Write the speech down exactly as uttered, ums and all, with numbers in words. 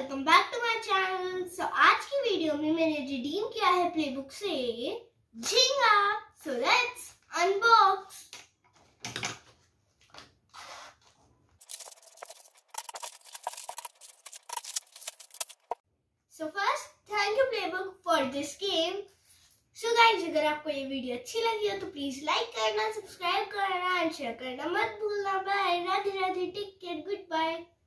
Welcome back to my channel. So आज की video में मैंने रिडीम किया है प्लेबुक से झींगा। So let's unbox. So first thank you Playbook for this game. So guys, अगर आपको ये वीडियो अच्छी लगी हो तो प्लीज लाइक करना, सब्सक्राइब करना एंड शेयर करना मत भूलना। Bye, Radhe Radhe, take care, good bye.